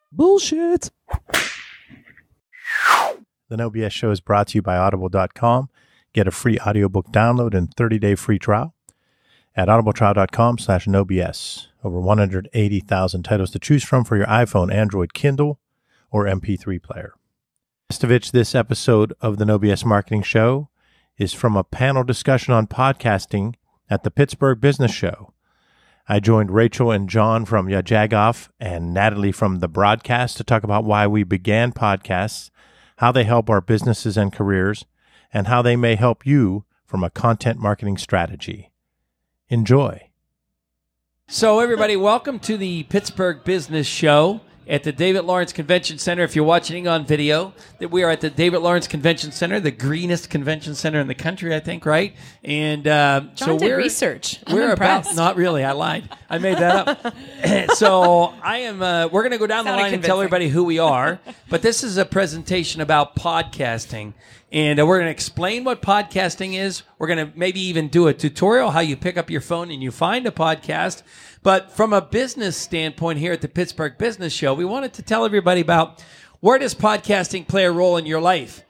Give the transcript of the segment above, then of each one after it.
Bullshit. The No BS Show is brought to you by Audible.com. Get a free audiobook download and 30-day free trial at audibletrial.com/NoBS. Over 180,000 titles to choose from for your iPhone, Android, Kindle, or MP3 player. Mastovich, this episode of the No BS Marketing Show is from a panel discussion on podcasting at the Pittsburgh Business Show. I joined Rachel and John from Jagoff and Natalie from The Broadcast to talk about why we began podcasts, how they help our businesses and careers, and how they may help you from a content marketing strategy. Enjoy. So everybody, welcome to the Pittsburgh Business Show at the David Lawrence Convention Center. If you're watching on video, that we are at the David Lawrence Convention Center, the greenest convention center in the country, I think, right? And John so did research. We're about, not really, I lied. I made that up. So I am. We're going to go down the line and tell everybody who we are. But this is a presentation about podcasting. And we're going to explain what podcasting is. We're going to maybe even do a tutorial how you pick up your phone and you find a podcast. But from a business standpoint here at the Pittsburgh Business Show, we wanted to tell everybody about where does podcasting play a role in your life?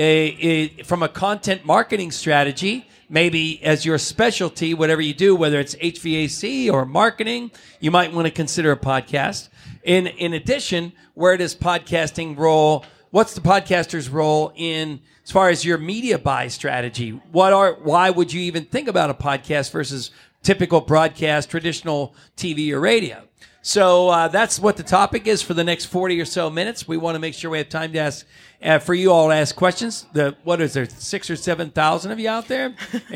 From a content marketing strategy, maybe as your specialty, whatever you do, whether it's HVAC or marketing, you might want to consider a podcast. In addition, where does podcasting role? What's the podcaster's role in as far as your media buy strategy? Why would you even think about a podcast versus typical broadcast, traditional TV or radio? So that's what the topic is for the next 40 or so minutes. We want to make sure we have time to ask for you all to ask questions. What is there, 6,000 or 7,000 of you out there?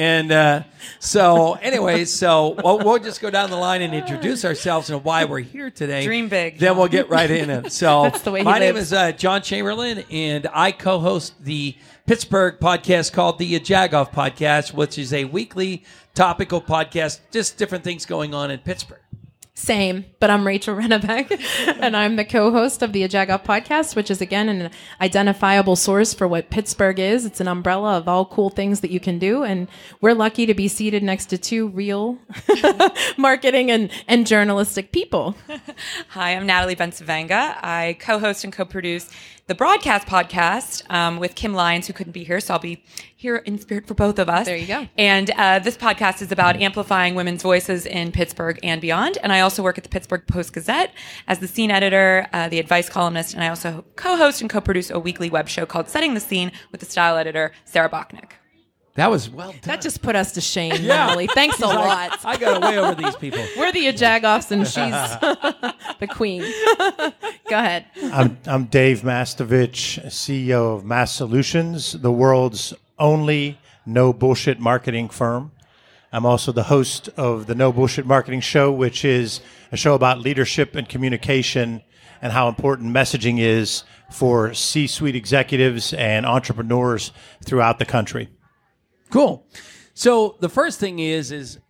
And so anyways, we'll just go down the line and introduce ourselves and why we're here today. Dream big. Then we'll get right in it. So that's the way my name is John Chamberlain, and I co-host the Pittsburgh podcast called the Jagoff Podcast, which is a weekly topical podcast, just different things going on in Pittsburgh. Same, but I'm Rachel Rennebeck, and I'm the co-host of the Jagoff Podcast, which is, again, an identifiable source for what Pittsburgh is. It's an umbrella of all cool things that you can do, and we're lucky to be seated next to two real marketing and journalistic people. Hi, I'm Natalie Bensavanga. I co-host and co-produce the Broadcast Podcast with Kim Lyons, who couldn't be here, so I'll be here in spirit for both of us. There you go. And this podcast is about amplifying women's voices in Pittsburgh and beyond. And I also work at the Pittsburgh Post-Gazette as the scene editor, the advice columnist, and I also co-host and co-produce a weekly web show called Setting the Scene with the style editor, Sarah Bachnick. That was well done. That just put us to shame, Natalie. Thanks a lot. I got way over these people. We're the Jagoffs, and she's the queen. Go ahead. I'm Dave Mastovich, CEO of Mass Solutions, the world's only no bullshit marketing firm. I'm also the host of the No Bullshit Marketing Show, which is a show about leadership and communication and how important messaging is for C-suite executives and entrepreneurs throughout the country. Cool. So the first thing is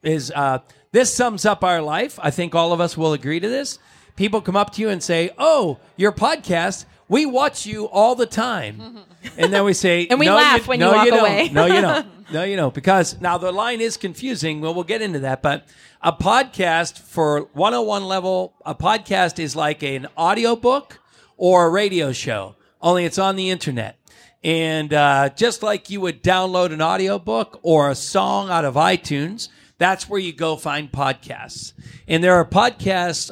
this sums up our life. I think all of us will agree to this. People come up to you and say, "Oh, your podcast, we watch you all the time." And then we say, and we laugh when you walk away. No, you don't. No, you don't. Because now the line is confusing. Well, we'll get into that. But a podcast for 101 level, a podcast is like an audiobook or a radio show, only it's on the internet. And just like you would download an audiobook or a song out of iTunes, that's where you go find podcasts. And there are podcasts,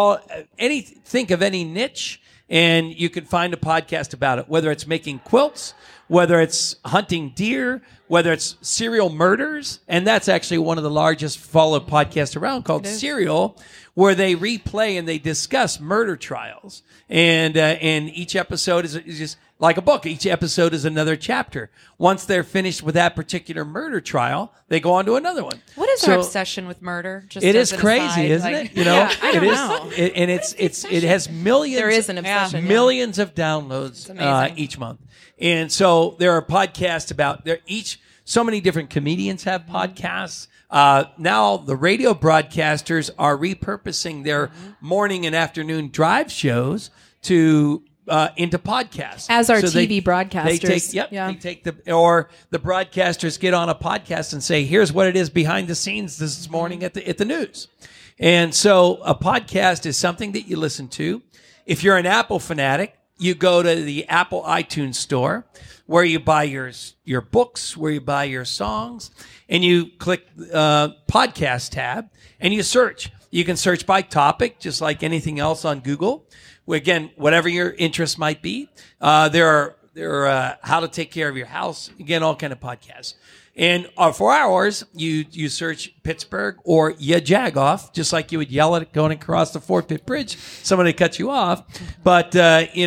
think of any niche, and you can find a podcast about it, whether it's making quilts, whether it's hunting deer, whether it's serial murders. And that's actually one of the largest followed podcasts around called Serial, where they replay and they discuss murder trials. And each episode is just like a book. Each episode is another chapter. Once they're finished with that particular murder trial, they go on to another one. What is our obsession with murder? Just it is crazy, aside, isn't it? You know, yeah, I don't know. It has millions. There is an obsession. Millions of downloads each month, and so there are podcasts about so many different comedians have podcasts. Now the radio broadcasters are repurposing their morning and afternoon drive shows to into podcasts. As our TV broadcasters. They take the broadcasters get on a podcast and say, here's what it is behind the scenes this morning at the news. And so a podcast is something that you listen to. If you're an Apple fanatic, you go to the Apple iTunes store where you buy your books, where you buy your songs, and you click podcast tab and you search. You can search by topic, just like anything else on Google. Again, whatever your interest might be. There are how to take care of your house. Again, all kind of podcasts. And for ours, you search Pittsburgh or ya jag off, just like you would yell it going across the Fort Pitt Bridge. Somebody cut you off, but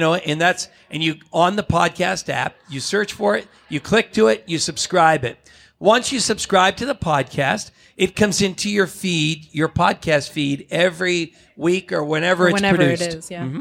and you on the podcast app, you search for it, you click to it, you subscribe it. Once you subscribe to the podcast, it comes into your feed, your podcast feed, every week or whenever it's produced. It is, yeah. Mm-hmm.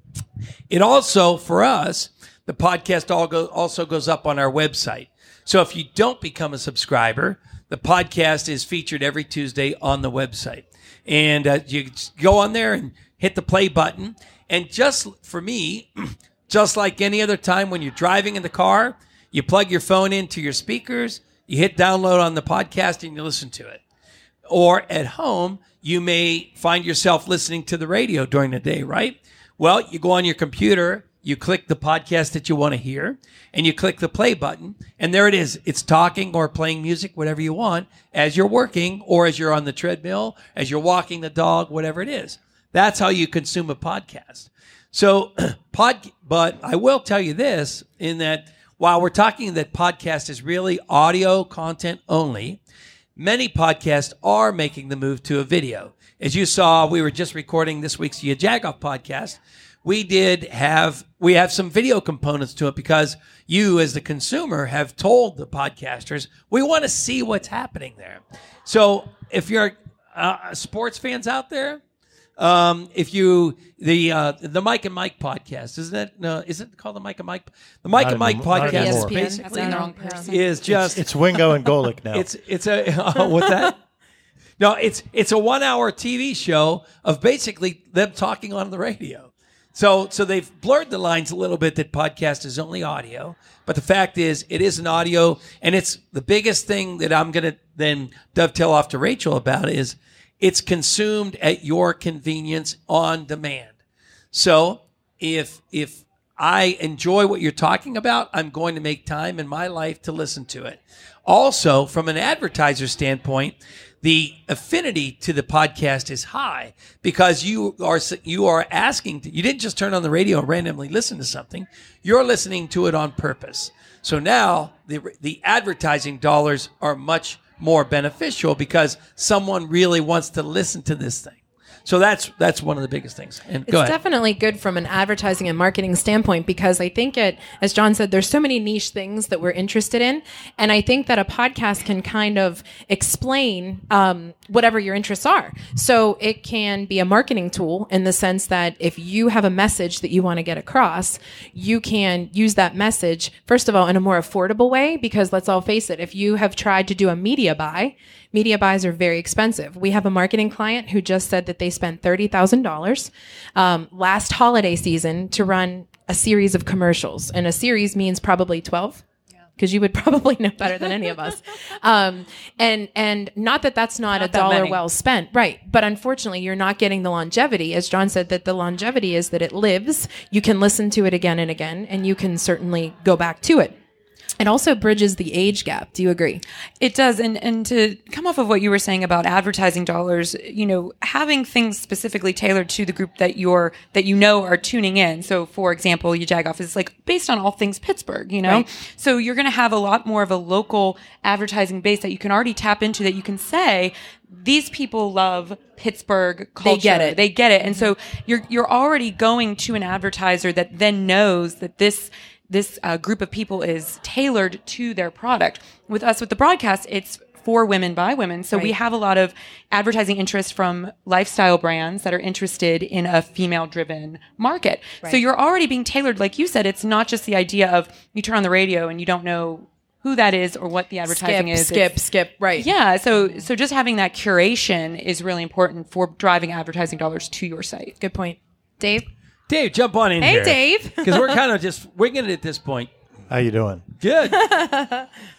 It also, for us, the podcast also goes up on our website. So if you don't become a subscriber, the podcast is featured every Tuesday on the website. And you go on there and hit the play button. And just for me, just like any other time when you're driving in the car, you plug your phone into your speakers, you hit download on the podcast, and you listen to it. Or at home, you may find yourself listening to the radio during the day, right? Well, you go on your computer, you click the podcast that you want to hear, and you click the play button, and there it is. It's talking or playing music, whatever you want, as you're working or as you're on the treadmill, as you're walking the dog, whatever it is. That's how you consume a podcast. So, but I will tell you this, in that while we're talking that podcast is really audio content only, many podcasts are making the move to a video. As you saw, we were just recording this week's Ya Jagoff podcast. We have some video components to it because you, as the consumer, have told the podcasters, we want to see what's happening there. So if you're sports fans out there, if you, the Mike and Mike podcast, isn't it? No, is it called the Mike and Mike? The Mike and Mike podcast basically is just, it's Wingo and Golick now. It's a, what's that? No, it's a 1 hour TV show of basically them talking on the radio. So they've blurred the lines a little bit that podcast is only audio, but the fact is it is an audio, and it's the biggest thing that I'm going to then dovetail off to Rachel about is it's consumed at your convenience on demand. So if I enjoy what you're talking about, I'm going to make time in my life to listen to it. Also, from an advertiser standpoint, the affinity to the podcast is high because you are asking. You didn't just turn on the radio and randomly listen to something. You're listening to it on purpose. So now the advertising dollars are much more beneficial because someone really wants to listen to this thing. So that's one of the biggest things. And it's definitely good from an advertising and marketing standpoint because I think as John said, there's so many niche things that we're interested in. And I think that a podcast can kind of explain whatever your interests are. So it can be a marketing tool in the sense that if you have a message that you want to get across, you can use that message, first of all, in a more affordable way, because let's all face it, if you have tried to do a media buys are very expensive. We have a marketing client who just said that they spent $30,000 last holiday season to run a series of commercials. And a series means probably 12, because you would probably know better than any of us. And not that that's not a dollar well spent. Right. But unfortunately, you're not getting the longevity. As John said, that the longevity is that it lives. You can listen to it again and again, and you can certainly go back to it. It also bridges the age gap. Do you agree? It does. And to come off of what you were saying about advertising dollars, having things specifically tailored to the group that you know are tuning in. So for example, Ya Jagoff is like based on all things Pittsburgh, Right. So you're going to have a lot more of a local advertising base that you can already tap into, that you can say, these people love Pittsburgh culture. They get it. And so you're already going to an advertiser that then knows that this group of people is tailored to their product. With us, with the broadcast, it's for women by women. So we have a lot of advertising interest from lifestyle brands that are interested in a female-driven market. Right. So you're already being tailored. Like you said, it's not just the idea of you turn on the radio and you don't know who that is or what the advertising is. Skip. Right. Yeah. So just having that curation is really important for driving advertising dollars to your site. Good point. Dave, jump on in here. Hey, Dave. Because we're kind of just winging it at this point. How you doing? Good.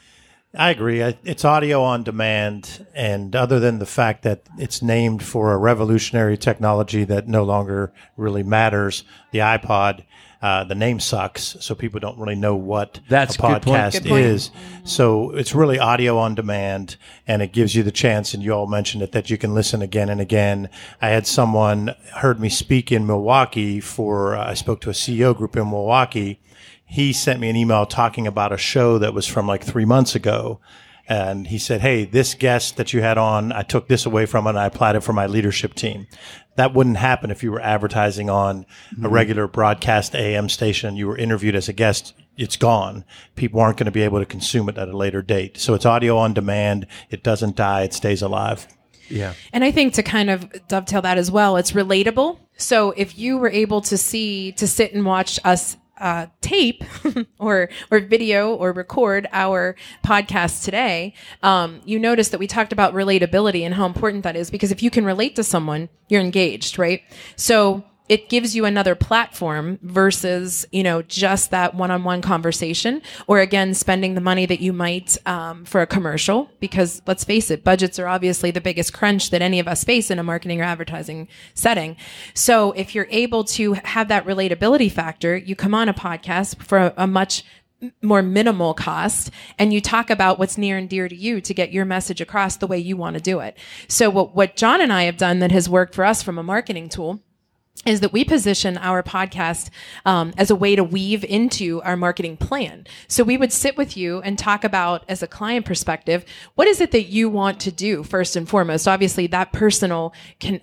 I agree. It's audio on demand, and other than the fact that it's named for a revolutionary technology that no longer really matters, the iPod, the name sucks, so people don't really know what That's a podcast Good point. is. So it's really audio on demand, and it gives you the chance, and you all mentioned it, that you can listen again and again. I had someone heard me speak in Milwaukee I spoke to a CEO group in Milwaukee. He sent me an email talking about a show that was from like 3 months ago. And he said, hey, this guest that you had on, I took this away from it and I applied it for my leadership team. That wouldn't happen if you were advertising on a regular broadcast AM station. You were interviewed as a guest. It's gone. People aren't going to be able to consume it at a later date. So it's audio on demand. It doesn't die. It stays alive. Yeah. And I think to kind of dovetail that as well, it's relatable. So if you were able to sit and watch us tape or video or record our podcast today, you notice that we talked about relatability and how important that is, because if you can relate to someone, you're engaged, right? So it gives you another platform versus, just that one-on-one conversation, or again, spending the money that you might for a commercial, because let's face it, budgets are obviously the biggest crunch that any of us face in a marketing or advertising setting. So if you're able to have that relatability factor, you come on a podcast for a much more minimal cost, and you talk about what's near and dear to you to get your message across the way you want to do it. So what John and I have done that has worked for us from a marketing tool is that we position our podcast as a way to weave into our marketing plan. So we would sit with you and talk about, as a client perspective, what is it that you want to do first and foremost? Obviously, that personal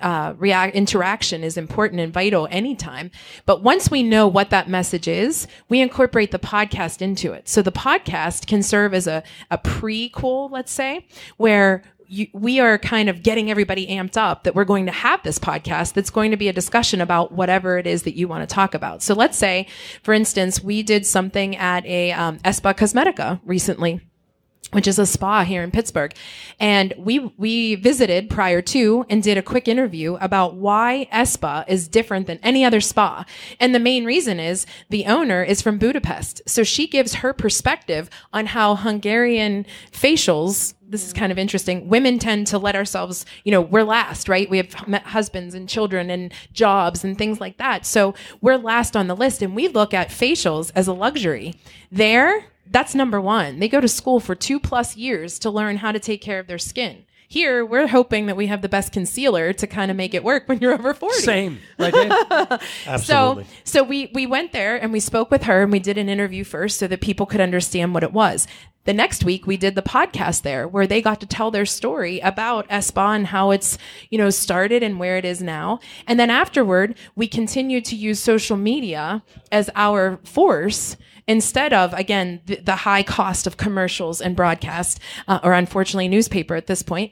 interaction is important and vital anytime. But once we know what that message is, we incorporate the podcast into it. So the podcast can serve as a prequel, let's say, where we are kind of getting everybody amped up that we're going to have this podcast that's going to be a discussion about whatever it is that you want to talk about. So let's say, for instance, we did something at a Spa Cosmetica recently, which is a spa here in Pittsburgh. And we visited prior to and did a quick interview about why Spa is different than any other spa. And the main reason is the owner is from Budapest. So she gives her perspective on how Hungarian facials, this is kind of interesting, women tend to let ourselves, we're last, right? We have husbands and children and jobs and things like that. So we're last on the list, and we look at facials as a luxury. That's number one. They go to school for 2+ years to learn how to take care of their skin. Here, we're hoping that we have the best concealer to kind of make it work when you're over 40. Same. Right there. Absolutely. So we went there and we spoke with her and we did an interview first so that people could understand what it was. The next week, we did the podcast there where they got to tell their story about Spa and how it's, started and where it is now. And then afterward, we continued to use social media as our force instead of, again, the high cost of commercials and broadcast, or unfortunately newspaper at this point.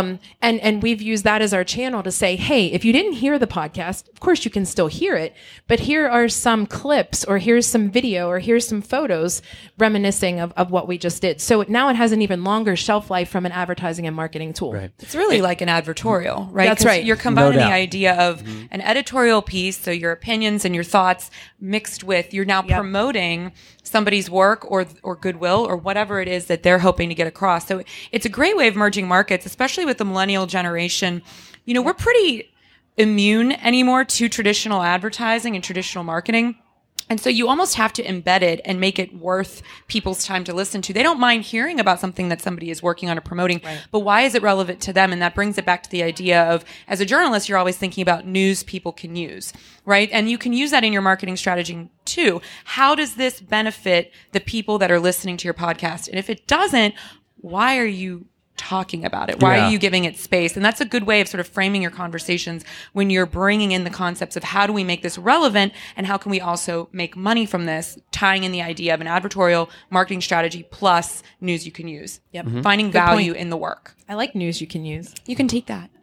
And we've used that as our channel to say, hey, if you didn't hear the podcast, of course you can still hear it, but here are some clips, or here's some video, or here's some photos reminiscing of what we just did. So now it has an even longer shelf life from an advertising and marketing tool. Right. It's really like an advertorial, right? That's right. You're combining No the doubt. idea of an editorial piece, so your opinions and your thoughts mixed with, you're now promoting somebody's work or goodwill or whatever it is that they're hoping to get across. So it's a great way of merging markets, especially with the millennial generation. We're pretty immune anymore to traditional advertising and traditional marketing. And so you almost have to embed it and make it worth people's time to listen to. They don't mind hearing about something that somebody is working on or promoting, but why is it relevant to them? And that brings it back to the idea of, as a journalist, you're always thinking about news people can use, right? And you can use that in your marketing strategy too. How does this benefit the people that are listening to your podcast? And if it doesn't, why are you talking about it? Why are you giving it space? And that's a good way of sort of framing your conversations when you're bringing in the concepts of how do we make this relevant and how can we also make money from this, tying in the idea of an advertorial marketing strategy plus news you can use. Yep. Mm-hmm. Finding Good value point. in the work. I like news you can use. You can take that.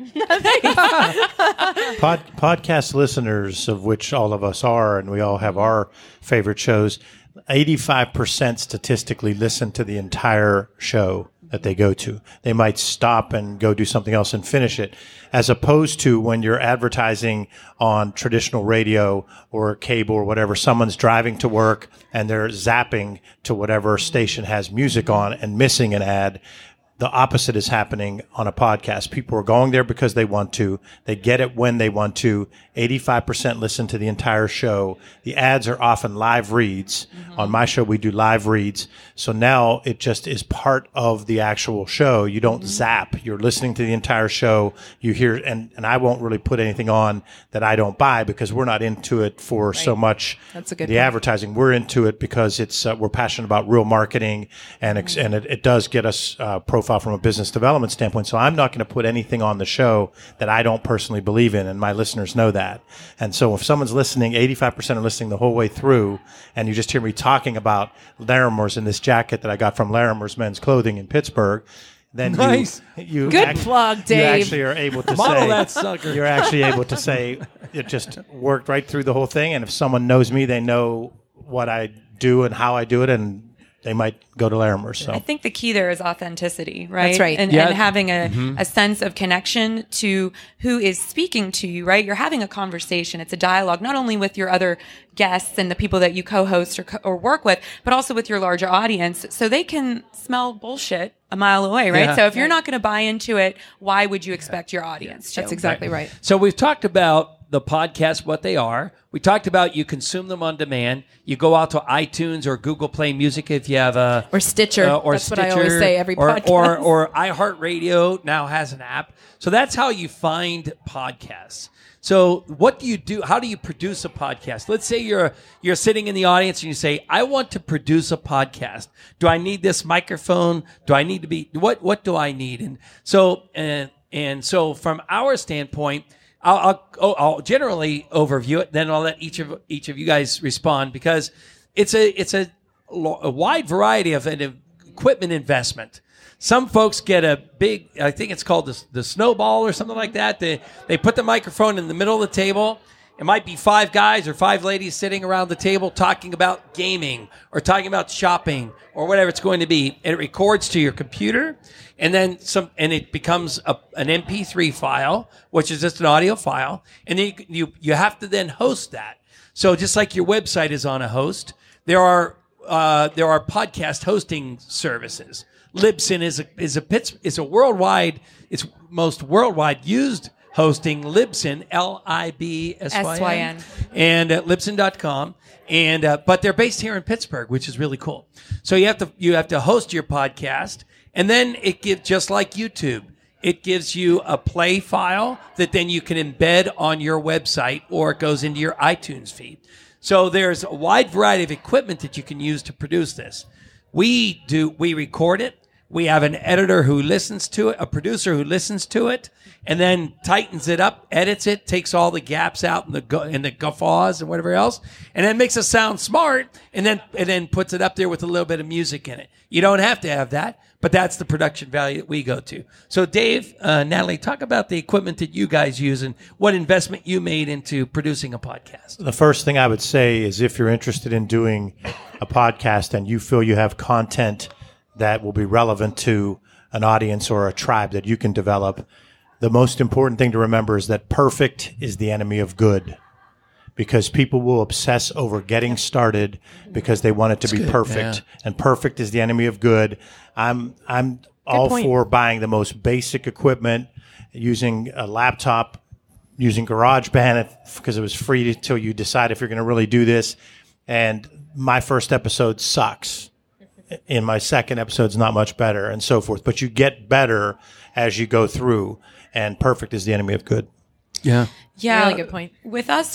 Podcast listeners, of which all of us are, and we all have our favorite shows, 85% statistically listen to the entire show. that they go to. They might stop and go do something else and finish it, as opposed to when you're advertising on traditional radio or cable or whatever, someone's driving to work and they're zapping to whatever station has music on and missing an ad. The opposite is happening on a podcast. People are going there because they want to. They get it when they want to. 85% listen to the entire show. The ads are often live reads. Mm-hmm. On my show, we do live reads. So now it just is part of the actual show. You don't zap. You're listening to the entire show. You hear, and I won't really put anything on that I don't buy because we're not into it for so much That's a good the point. advertising. We're into it because it's we're passionate about real marketing, and and it does get us profile from a business development standpoint. So I'm not going to put anything on the show that I don't personally believe in, and my listeners know that. And so if someone's listening, 85% are listening the whole way through, and you just hear me talking about Larimer's in this jacket that I got from Larimer's Men's Clothing in Pittsburgh, then Nice. you Good plug, Dave. You actually are able to Model say that sucker. You're actually able to say it just worked right through the whole thing. And if someone knows me, they know what I do and how I do it, and they might go to Larimer's. So I think the key there is authenticity, right? That's right. And, Yeah. and having a sense of connection to who is speaking to you, right? You're having a conversation. It's a dialogue, not only with your other guests and the people that you co-host or work with, but also with your larger audience. So they can smell bullshit a mile away, right? Yeah. So if you're not going to buy into it, why would you expect your audience to? That's exactly right. So we've talked about the podcasts, what they are. We talked about you consume them on demand. You go out to iTunes or Google Play Music if you have a Or Stitcher. or That's Stitcher, what I always say every or, podcast. or iHeartRadio now has an app. So that's how you find podcasts. So what do you do? How do you produce a podcast? Let's say you're sitting in the audience and you say, I want to produce a podcast. Do I need this microphone? Do I need to be what do I need? And so from our standpoint, I'll generally overview it. Then I'll let each of you guys respond because it's a wide variety of an equipment investment. Some folks get a big, I think it's called the snowball or something like that. They put the microphone in the middle of the table. It might be 5 guys or 5 ladies sitting around the table talking about gaming or talking about shopping or whatever it's going to be. And it records to your computer, and then and it becomes an MP3 file, which is just an audio file. And then you have to then host that. So just like your website is on a host, there are podcast hosting services. Libsyn is a worldwide, it's most worldwide used hosting. Libsyn, Libsyn, and Libsyn.com, and but they're based here in Pittsburgh, which is really cool. So you have to host your podcast, and then it gives, just like YouTube, it gives you a play file that then you can embed on your website, or it goes into your iTunes feed. So there's a wide variety of equipment that you can use to produce this. We record it. We have an editor who listens to it, a producer who listens to it, and then tightens it up, edits it, takes all the gaps out and the guffaws and whatever else, and then makes it sound smart, and then puts it up there with a little bit of music in it. You don't have to have that, but that's the production value that we go to. So Dave, Natalie, talk about the equipment that you guys use and what investment you made into producing a podcast. The first thing I would say is if you're interested in doing a podcast and you feel you have content that will be relevant to an audience or a tribe that you can develop, the most important thing to remember is that perfect is the enemy of good, because people will obsess over getting started because they want it to be perfect, yeah. And perfect is the enemy of good. I'm all point. for buying the most basic equipment, using a laptop, using GarageBand because it was free until you decide if you're going to really do this. And my first episode sucks. In my second episode's not much better, and so forth. But you get better as you go through, and perfect is the enemy of good. Yeah. Yeah. Really good point. With us,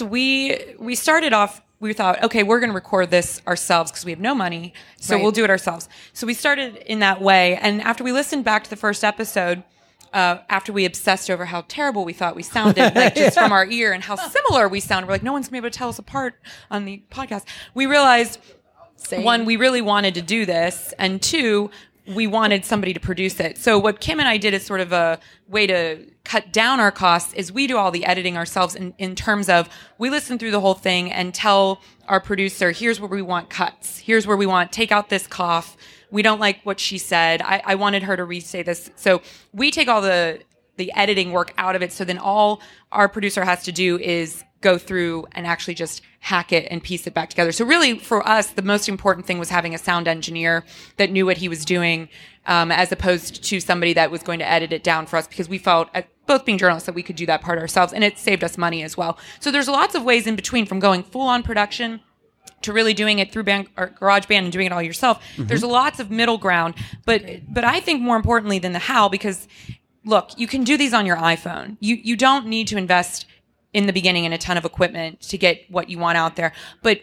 we started off, we thought, okay, we're going to record this ourselves because we have no money. So Right. we'll do it ourselves. So we started in that way. And after we listened back to the first episode, after we obsessed over how terrible we thought we sounded, like just from our ear, and how similar we sound, we're like, no one's going to be able to tell us apart on the podcast. We realized, one, we really wanted to do this, and 2, we wanted somebody to produce it. So what Kim and I did is sort of a way to cut down our costs is we do all the editing ourselves in terms of we listen through the whole thing and tell our producer, here's where we want cuts. Here's where we want, take out this cough. We don't like what she said. I wanted her to re-say this. So we take all the editing work out of it. So then all our producer has to do is go through and actually just hack it and piece it back together. So really for us, the most important thing was having a sound engineer that knew what he was doing, as opposed to somebody that was going to edit it down for us, because we felt, both being journalists, that we could do that part ourselves, and it saved us money as well. So there's lots of ways in between, from going full on production to really doing it through GarageBand and doing it all yourself. Mm-hmm. There's lots of middle ground, but I think more importantly than the how, because look, you can do these on your iPhone. You don't need to invest in the beginning in a ton of equipment to get what you want out there. But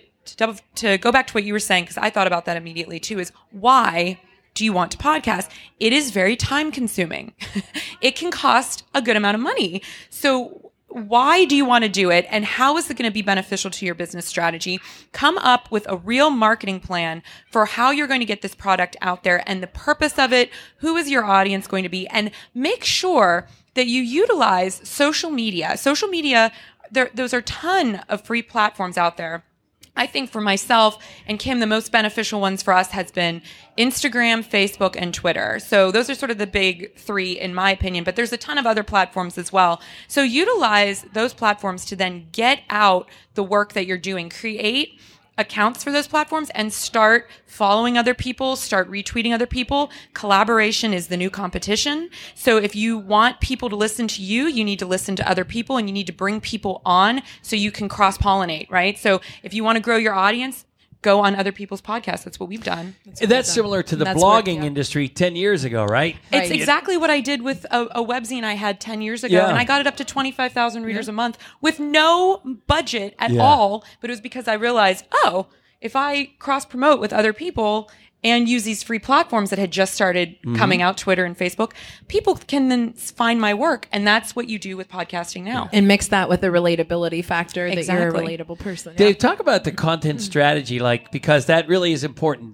to go back to what you were saying, because I thought about that immediately too, is why do you want to podcast? It is very time consuming. It can cost a good amount of money. So why do you want to do it? And how is it going to be beneficial to your business strategy? Come up with a real marketing plan for how you're going to get this product out there and the purpose of it. Who is your audience going to be? And make sure that you utilize social media. Social media, those are a ton of free platforms out there. I think for myself and Kim, the most beneficial ones for us has been Instagram, Facebook, and Twitter. So those are sort of the big three in my opinion, but there's a ton of other platforms as well. So utilize those platforms to then get out the work that you're doing. Create accounts for those platforms and start following other people, start retweeting other people. Collaboration is the new competition. So if you want people to listen to you, you need to listen to other people, and you need to bring people on so you can cross-pollinate, right? So if you want to grow your audience, go on other people's podcasts. That's what we've done. That's similar to the blogging industry 10 years ago, right? It's exactly what I did with a webzine I had 10 years ago. And I got it up to 25,000 readers a month with no budget at all. But it was because I realized, if I cross-promote with other people and use these free platforms that had just started coming out, Twitter and Facebook, people can then find my work. And that's what you do with podcasting now. And mix that with the relatability factor that you're a relatable person. Dave, talk about the content strategy, because that really is important.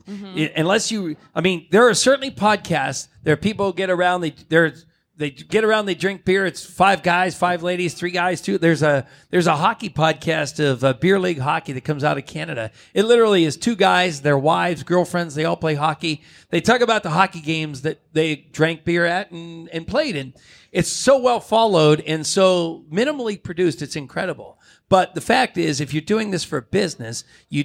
There are certainly podcasts, there are people who get around, they get around, they drink beer. It's 5 guys, 5 ladies, 3 guys, 2. There's a hockey podcast of beer league hockey that comes out of Canada. It literally is 2 guys, their wives, girlfriends. They all play hockey. They talk about the hockey games that they drank beer at and played in. It's so well followed and so minimally produced. It's incredible. But the fact is, if you're doing this for business,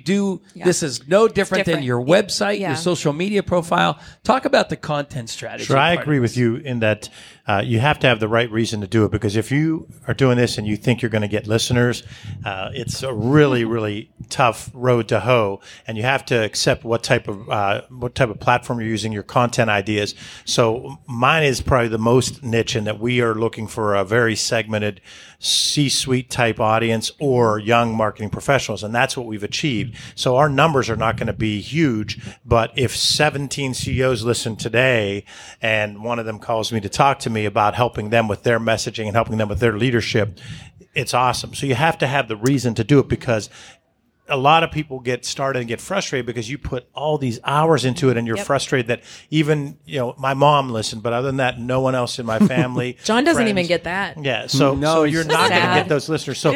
this is no different than your website, your social media profile. Talk about the content strategy. Sure, I agree with you in that you have to have the right reason to do it, because if you are doing this and you think you're going to get listeners, it's a really, really tough road to hoe, and you have to accept what type of platform you're using, your content ideas. So mine is probably the most niche in that we are looking for a very segmented C-suite type audience or young marketing professionals, and that's what we've achieved. So our numbers are not going to be huge, but if 17 CEOs listen today and one of them calls me to talk to me about helping them with their messaging and helping them with their leadership, it's awesome. So you have to have the reason to do it, because a lot of people get started and get frustrated because you put all these hours into it and you're frustrated that even, my mom listened, but other than that, no one else in my family. John doesn't even get that. Yeah. So you're not going to get those listeners. So,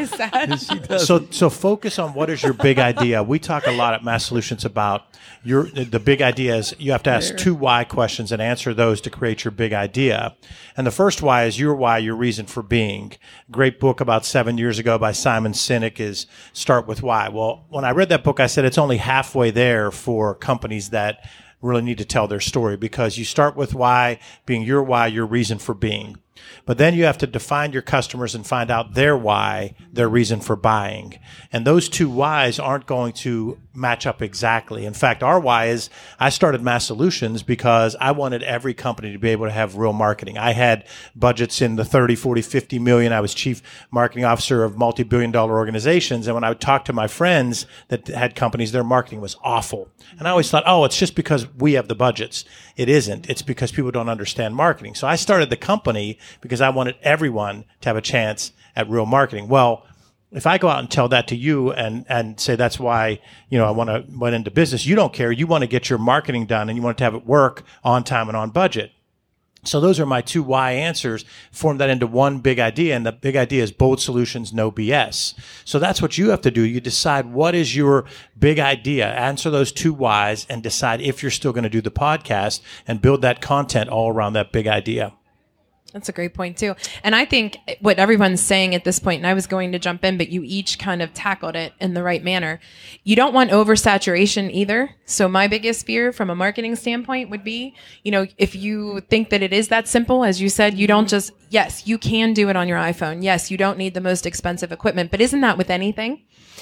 so focus on what is your big idea. We talk a lot at Mass Solutions about the big idea is you have to ask 2 why questions and answer those to create your big idea. And the first why is your why, your reason for being. Great book about 7 years ago by Simon Sinek is Start With Why. Well, when I read that book, I said it's only halfway there for companies that really need to tell their story, because you start with why being your why, your reason for being. But then you have to define your customers and find out their why, their reason for buying. And those 2 whys aren't going to match up exactly. In fact, our why is I started Mass Solutions because I wanted every company to be able to have real marketing. I had budgets in the 30, 40, 50 million. I was chief marketing officer of multi-billion-dollar organizations. And when I would talk to my friends that had companies, their marketing was awful. And I always thought, it's just because we have the budgets. It isn't. It's because people don't understand marketing. So I started the company because I wanted everyone to have a chance at real marketing. Well, if I go out and tell that to you and say that's why, I went into business, you don't care. You want to get your marketing done and you want to have it work on time and on budget. So those are my 2 why answers, form that into one big idea. And the big idea is bold solutions, no BS. So that's what you have to do. You decide what is your big idea, answer those 2 whys, and decide if you're still going to do the podcast and build that content all around that big idea. That's a great point too. And I think what everyone's saying at this point, and I was going to jump in, but you each kind of tackled it in the right manner. You don't want oversaturation either. So my biggest fear from a marketing standpoint would be, if you think that it is that simple, as you said, you don't just, yes, you can do it on your iPhone. Yes, you don't need the most expensive equipment, but isn't that with anything?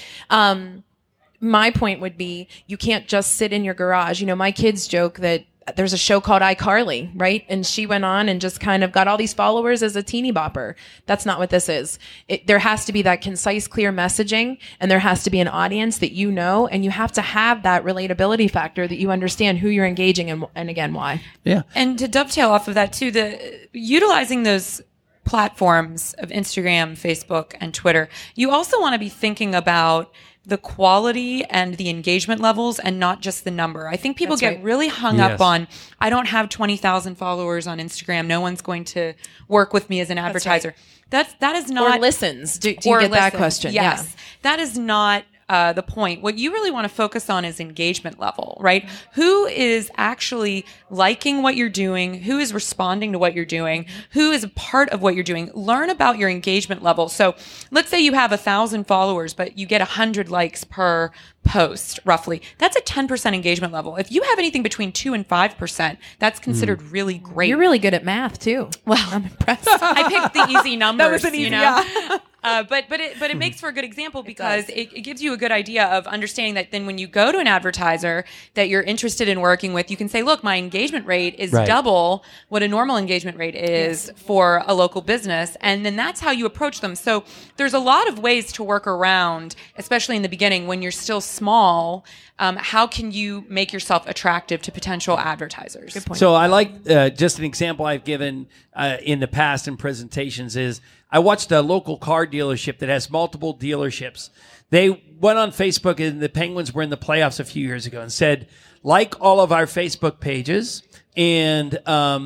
My point would be, you can't just sit in your garage. My kids joke that there's a show called iCarly, right? And she went on and just kind of got all these followers as a teeny bopper. That's not what this is. There has to be that concise, clear messaging, and there has to be an audience that and you have to have that relatability factor that you understand who you're engaging and again, why. Yeah. And to dovetail off of that too, utilizing those platforms of Instagram, Facebook, and Twitter, you also want to be thinking about the quality and the engagement levels and not just the number. I think people get really hung up on, I don't have 20,000 followers on Instagram. No one's going to work with me as an advertiser. That is not... Or listens. Do you get that question? Yes. Yeah. That is not the point. What you really want to focus on is engagement level, right? Who is actually liking what you're doing? Who is responding to what you're doing? Who is a part of what you're doing? Learn about your engagement level. So let's say you have 1,000 followers, but you get 100 likes per post, roughly. That's a 10% engagement level. If you have anything between 2 and 5%, that's considered really great. You're really good at math too. Well, I'm impressed. I picked the easy numbers. That was an easy, yeah. But it makes for a good example because it gives you a good idea of understanding that then when you go to an advertiser that you're interested in working with, you can say, look, my engagement rate is double what a normal engagement rate is for a local business. And then that's how you approach them. So there's a lot of ways to work around, especially in the beginning when you're still small. How can you make yourself attractive to potential advertisers? Good point. So I like just an example I've given in the past in presentations is I watched a local car dealership that has multiple dealerships. They went on Facebook and the Penguins were in the playoffs a few years ago and said, like all of our Facebook pages and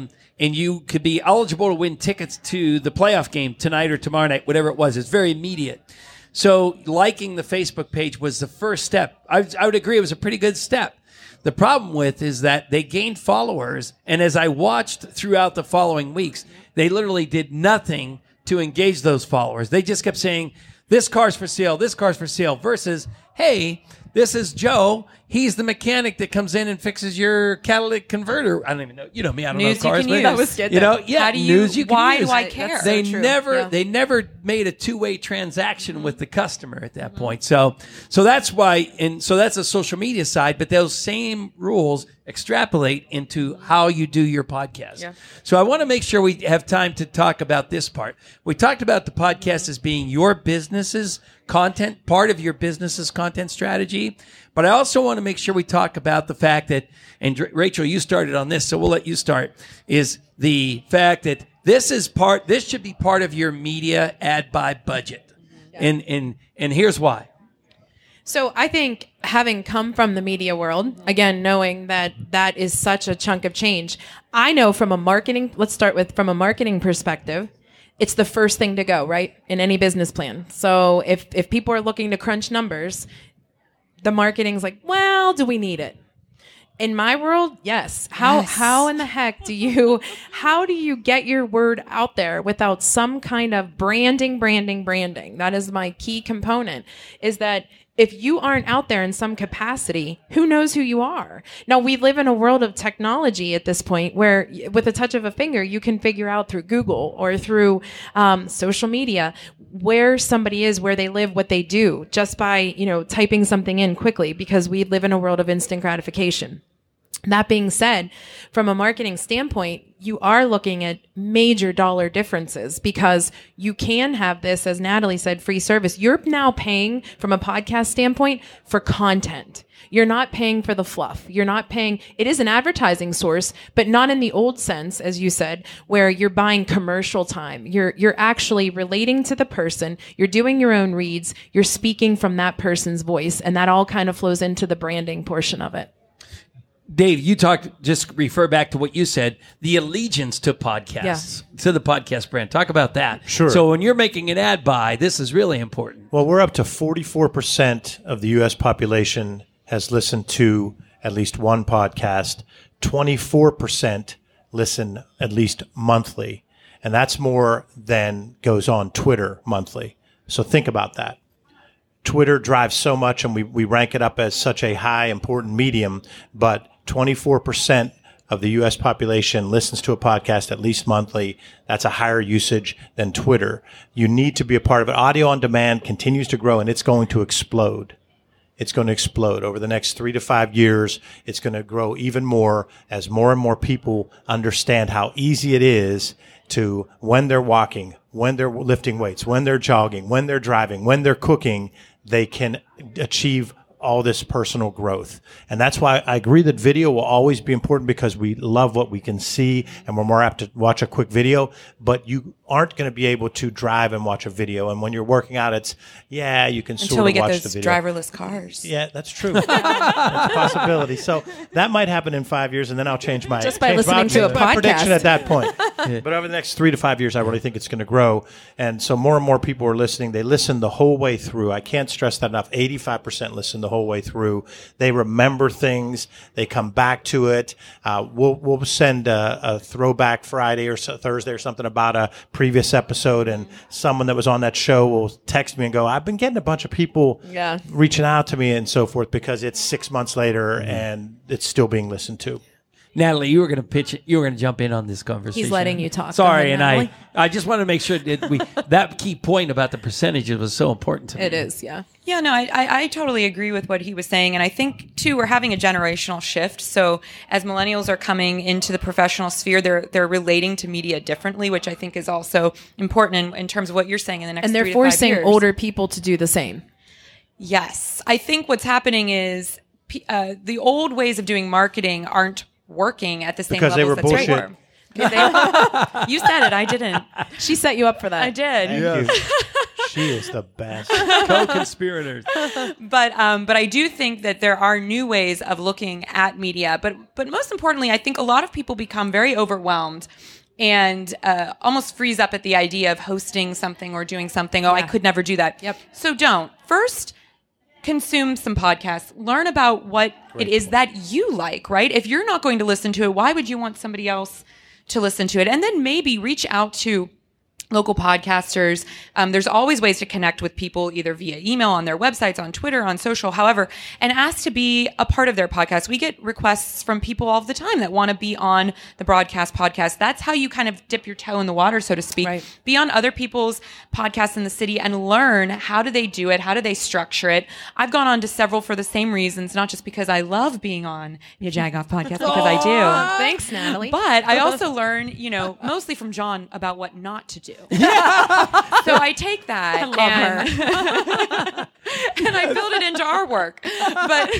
you could be eligible to win tickets to the playoff game tonight or tomorrow night, whatever it was. It's very immediate. So liking the Facebook page was the first step. I would agree it was a pretty good step. The problem with is that they gained followers, and as I watched throughout the following weeks, they literally did nothing to engage those followers. They just kept saying, this car's for sale, versus, hey, this is Joe. He's the mechanic that comes in and fixes your catalytic converter. I don't even know. You know me. I don't know cars. But that was good. News you can why use. do I care? They never made a two-way transaction with the customer at that point. So that's why, and so that's a social media side, but those same rules extrapolate into how you do your podcast. Yeah. So I want to make sure we have time to talk about this part. We talked about the podcast as being your business's content, part of your business's content strategy. But I also want to make sure we talk about the fact that, and Rachel, you started on this, so we'll let you start, is the fact that this should be part of your media ad buy budget. Yeah. And here's why. So I think having come from the media world, again, knowing that that is such a chunk of change, I know from a marketing perspective, it's the first thing to go, right? In any business plan. So if people are looking to crunch numbers, the marketing's like, well, do we need it? In my world, yes. How in the heck do you get your word out there without some kind of branding? That is my key component, is that if you aren't out there in some capacity, who knows who you are? Now, we live in a world of technology at this point where with a touch of a finger, you can figure out through Google or through social media where somebody is, where they live, what they do, just by, typing something in quickly, because we live in a world of instant gratification. That being said, from a marketing standpoint, you are looking at major dollar differences, because you can have this, as Natalie said, free service. You're now paying from a podcast standpoint for content. You're not paying for the fluff. You're not paying. It is an advertising source, but not in the old sense, as you said, where you're buying commercial time. You're actually relating to the person. You're doing your own reads. You're speaking from that person's voice, and that all kind of flows into the branding portion of it. Dave, you talked, just refer back to what you said, the allegiance to podcasts, to the podcast brand. Talk about that. Sure. So when you're making an ad buy, this is really important. Well, we're up to 44% of the U.S. population has listened to at least one podcast. 24% listen at least monthly. And that's more than goes on Twitter monthly. So think about that. Twitter drives so much, and we rank it up as such a high, important medium, but 24% of the U.S. population listens to a podcast at least monthly. That's a higher usage than Twitter. You need to be a part of it. Audio on demand continues to grow, and it's going to explode. It's going to explode over the next 3 to 5 years. It's going to grow even more as more and more people understand how easy it is to, when they're walking, when they're lifting weights, when they're jogging, when they're driving, when they're cooking, they can achieve all this personal growth. And that's why I agree that video will always be important, because we love what we can see and we're more apt to watch a quick video, but you aren't going to be able to drive and watch a video. And when you're working out, it's, you can Until sort we of get watch those the video. driverless cars. Yeah, that's true. That's a possibility. So that might happen in 5 years, and then I'll change my Just by listening to a my prediction podcast. at that point. But over the next 3 to 5 years, I really think it's going to grow. And so more and more people are listening. They listen the whole way through. I can't stress that enough. 85% listen the whole way through. They remember things. They come back to it. We'll send a throwback Friday or Thursday or something about a previous episode, and someone that was on that show will text me and go, I've been getting a bunch of people reaching out to me and so forth, because it's 6 months later and it's still being listened to. Natalie, you were going to pitch it. You were going to jump in on this conversation. He's letting you talk. Sorry, Go ahead, and I just want to make sure that that key point about the percentages was so important to me. It is, yeah. Yeah, no, I totally agree with what he was saying. And I think, too, we're having a generational shift. So as millennials are coming into the professional sphere, they're relating to media differently, which I think is also important in terms of what you're saying in the next 3 to 5 years. And they're forcing older people to do the same. Yes. I think what's happening is the old ways of doing marketing aren't working at the same Because they levels were that bullshit. were. You said it. I didn't. She set you up for that. I did. Thank you. She is the best. Co-conspirators. But I do think that there are new ways of looking at media. But most importantly, I think a lot of people become very overwhelmed and almost freeze up at the idea of hosting something or doing something. I could never do that. Yep. So don't. First, consume some podcasts. Learn about what it is that you like, right? If you're not going to listen to it, why would you want somebody else to listen to it? And then maybe reach out to local podcasters. There's always ways to connect with people, either via email, on their websites, on Twitter, on social, however, and ask to be a part of their podcast. We get requests from people all the time that want to be on the broadcast podcast. That's how you kind of dip your toe in the water, so to speak. Right. Be on other people's podcasts in the city and learn, how do they do it? How do they structure it? I've gone on to several for the same reasons, not just because I love being on the Jagoff podcast, because I do. Thanks, Natalie. But I also learn, mostly from John about what not to do. So I take that and I build it into our work. But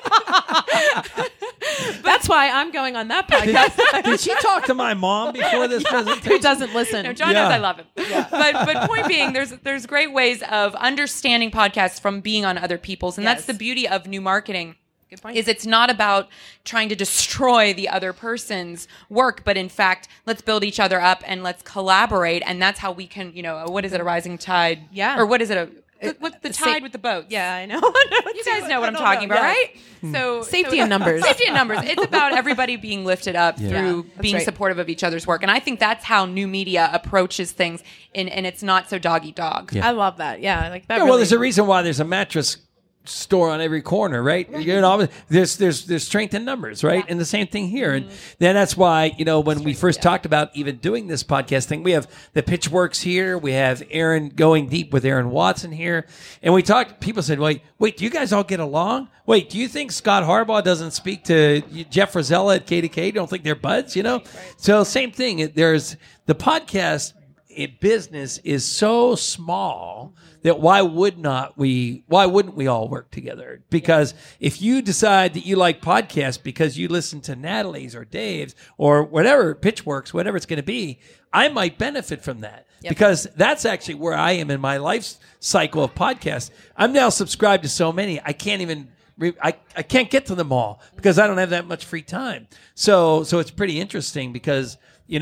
that's why I'm going on that podcast. Did she talk to my mom before this presentation? Who doesn't listen? no, John knows I love him. Yeah. But point being, there's great ways of understanding podcasts from being on other people's, and that's the beauty of new marketing. Good point. Is it's not about trying to destroy the other person's work, but in fact, let's build each other up and let's collaborate. And that's how we can, what is it, a rising tide? Yeah. Or what is it, what's the tide with the boats? Yeah, I know. You guys know what I'm talking about, right? So Safety in numbers. Safety in numbers. It's about everybody being lifted up through being right. supportive of each other's work. And I think that's how new media approaches things, and it's not so dog eat dog. I love that. Yeah, like that. Yeah, well, there's a reason why there's a mattress store on every corner, right? There's strength in numbers, right? And the same thing here. And then that's why, when we first talked about even doing this podcast thing, we have the Pitchworks here. We have Aaron going deep with Aaron Watson here. And we talked, people said, wait, do you guys all get along? Wait, do you think Scott Harbaugh doesn't speak to Jeff Rosella at K2K? You don't think they're buds, So same thing. There's the podcast business is so small that why wouldn't we all work together? Because if you decide that you like podcasts because you listen to Natalie's or Dave's or whatever, Pitchworks, whatever it's going to be, I might benefit from that. Yep. Because that's actually where I am in my life cycle of podcasts. I'm now subscribed to so many, I can't even I can't get to them all because I don't have that much free time. So it's pretty interesting because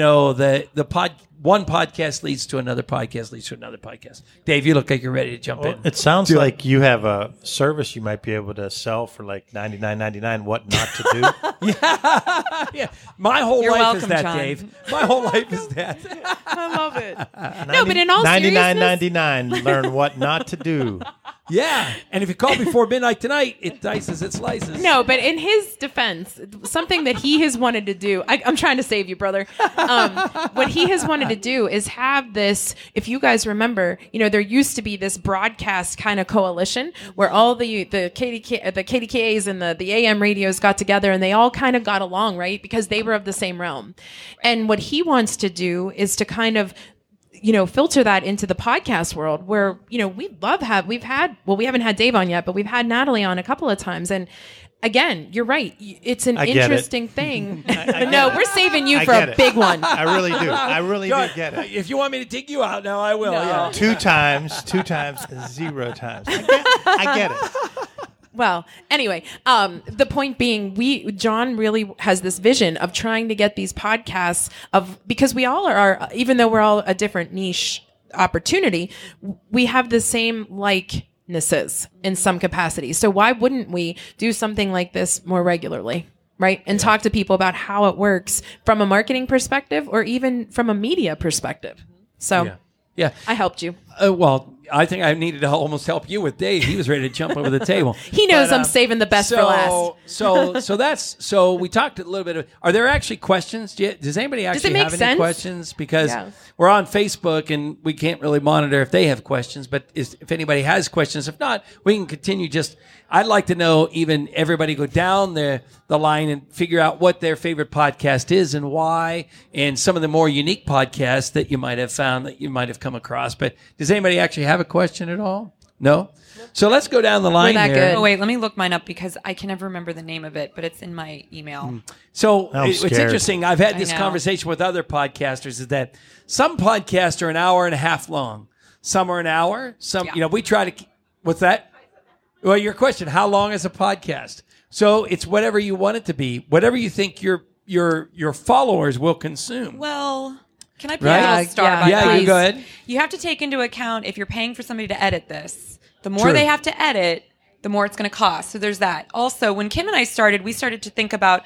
one podcast leads to another podcast leads to another podcast. Dave, you look like you're ready to jump in. It sounds like you have a service you might be able to sell for like $99.99. What not to do? Yeah. My whole You're life welcome, is that, John. Dave. My whole life is that. I love it. No, but in all seriousness, $99.99. Learn what not to do. Yeah. And if you call before midnight tonight, it dices, it slices. no, but in his defense, something that he has wanted to do, I'm trying to save you, brother. What he has wanted to do is have this, if you guys remember, there used to be this broadcast kind of coalition where all the KDKAs and the AM radios got together and they all kind of got along, right? Because they were of the same realm. And what he wants to do is to kind of filter that into the podcast world where, we haven't had Dave on yet, but we've had Natalie on a couple of times. And again, you're right. It's an interesting thing. No, we're saving you for a big one. I really do. I really do get it. If you want me to dig you out now, I will. No. Yeah. 2 times, 0 times. I get it. Well, anyway, the point being, John really has this vision of trying to get these podcasts because we all are, even though we're all a different niche opportunity, we have the same likenesses in some capacity. So why wouldn't we do something like this more regularly? Right. And talk to people about how it works from a marketing perspective or even from a media perspective. So Yeah. I helped you. Well, I think I needed to almost help you with Dave. He was ready to jump over the table. He knows I'm saving the best for last. So we talked a little bit. Are there actually questions? Does anybody actually have any questions? Because we're on Facebook and we can't really monitor if they have questions. But if anybody has questions, if not, we can continue. I'd like to know even everybody go down the line and figure out what their favorite podcast is and why, and some of the more unique podcasts that you might have found that you might have come across. But does anybody actually have a question at all? No? So let's go down the line that here. good. Oh, wait, let me look mine up because I can never remember the name of it, but it's in my email. So I'm it's scared. interesting. I've had this know. conversation with other podcasters is that some podcasts are an hour and a half long. Some are an hour. Some, we try to, what's that? Well, your question, how long is a podcast? So it's whatever you want it to be, whatever you think your followers will consume. Well, can I put Right? a little star by that? You go ahead. You have to take into account if you're paying for somebody to edit this, the more they have to edit, the more it's going to cost. So there's that. Also, when Kim and I started, we started to think about